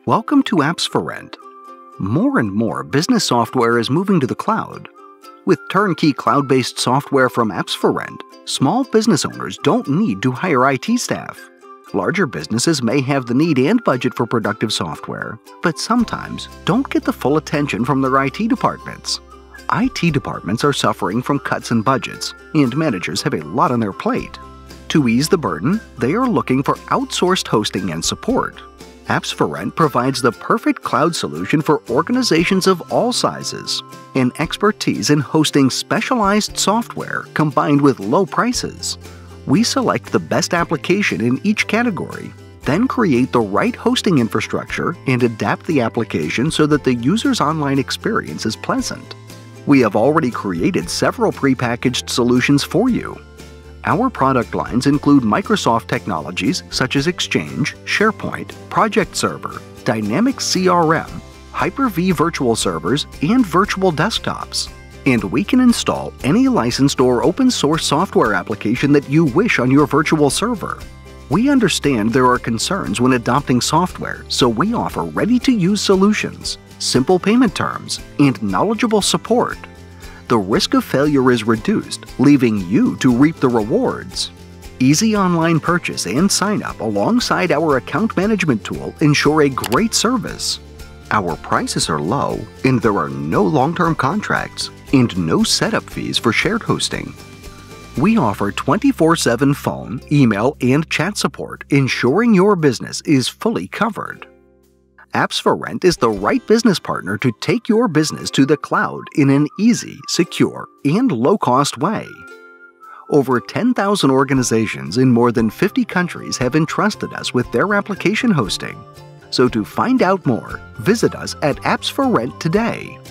Welcome to Apps for Rent. More and more business software is moving to the cloud. With turnkey cloud-based software from Apps for Rent, small business owners don't need to hire IT staff. Larger businesses may have the need and budget for productive software, but sometimes don't get the full attention from their IT departments. IT departments are suffering from cuts in budgets, and managers have a lot on their plate. To ease the burden, they are looking for outsourced hosting and support. Apps for Rent provides the perfect cloud solution for organizations of all sizes. An expertise in hosting specialized software combined with low prices. We select the best application in each category, then create the right hosting infrastructure and adapt the application so that the user's online experience is pleasant. We have already created several prepackaged solutions for you. Our product lines include Microsoft technologies such as Exchange, SharePoint, Project Server, Dynamics CRM, Hyper-V virtual servers, and virtual desktops. And we can install any licensed or open-source software application that you wish on your virtual server. We understand there are concerns when adopting software, so we offer ready-to-use solutions, simple payment terms, and knowledgeable support. The risk of failure is reduced, leaving you to reap the rewards. Easy online purchase and sign-up alongside our account management tool ensure a great service. Our prices are low, and there are no long-term contracts, and no setup fees for shared hosting. We offer 24/7 phone, email, and chat support, ensuring your business is fully covered. Apps for Rent is the right business partner to take your business to the cloud in an easy, secure, and low-cost way. Over 10,000 organizations in more than 50 countries have entrusted us with their application hosting. So to find out more, visit us at Apps for Rent today.